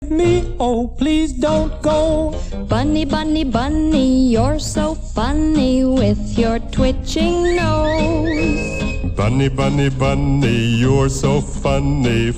me, oh please don't go. Bunny, bunny, bunny, you're so funny with your twitching nose. Bunny, bunny, bunny, you're so funny.